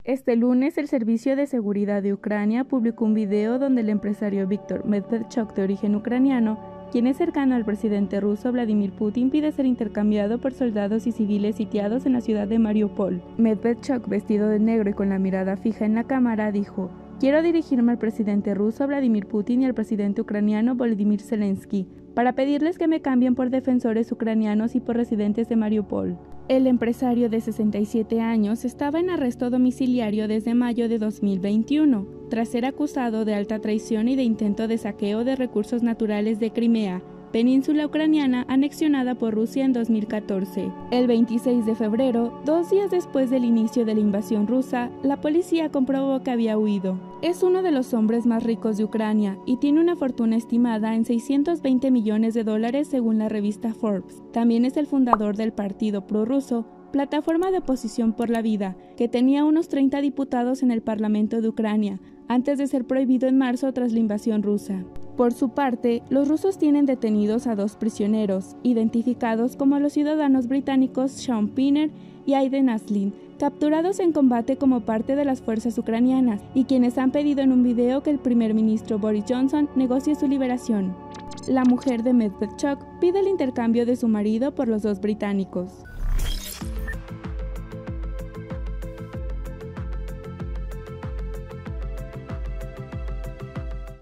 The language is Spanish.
Este lunes, el Servicio de Seguridad de Ucrania publicó un video donde el empresario Viktor Medvedchuk, de origen ucraniano, quien es cercano al presidente ruso Vladimir Putin, pide ser intercambiado por soldados y civiles sitiados en la ciudad de Mariupol. Medvedchuk, vestido de negro y con la mirada fija en la cámara, dijo: "Quiero dirigirme al presidente ruso Vladimir Putin y al presidente ucraniano Volodymyr Zelensky para pedirles que me cambien por defensores ucranianos y por residentes de Mariupol". El empresario de 67 años estaba en arresto domiciliario desde mayo de 2021, tras ser acusado de alta traición y de intento de saqueo de recursos naturales de Crimea, península ucraniana anexionada por Rusia en 2014. El 26 de febrero, 2 días después del inicio de la invasión rusa, la policía comprobó que había huido. Es uno de los hombres más ricos de Ucrania y tiene una fortuna estimada en $620 millones según la revista Forbes. También es el fundador del partido prorruso Plataforma de Oposición por la Vida, que tenía unos 30 diputados en el Parlamento de Ucrania, antes de ser prohibido en marzo tras la invasión rusa. Por su parte, los rusos tienen detenidos a 2 prisioneros, identificados como los ciudadanos británicos Sean Pinner y Aiden Aslin, capturados en combate como parte de las fuerzas ucranianas, y quienes han pedido en un video que el primer ministro Boris Johnson negocie su liberación. La mujer de Medvedchuk pide el intercambio de su marido por los 2 británicos.